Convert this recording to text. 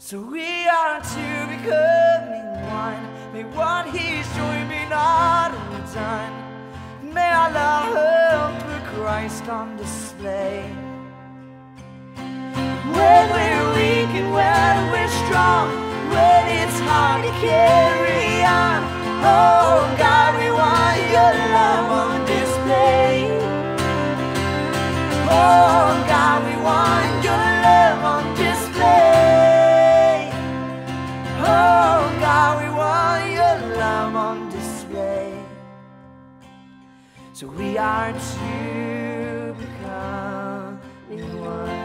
So we are two becoming one. May what He's joined be not undone. May our love put Christ on display. When we're weak and when we're strong, when it's hard to carry on, oh God, we want your love on display. Oh God, we want your love on display. Oh God, we want your love on display. So we are two becoming one.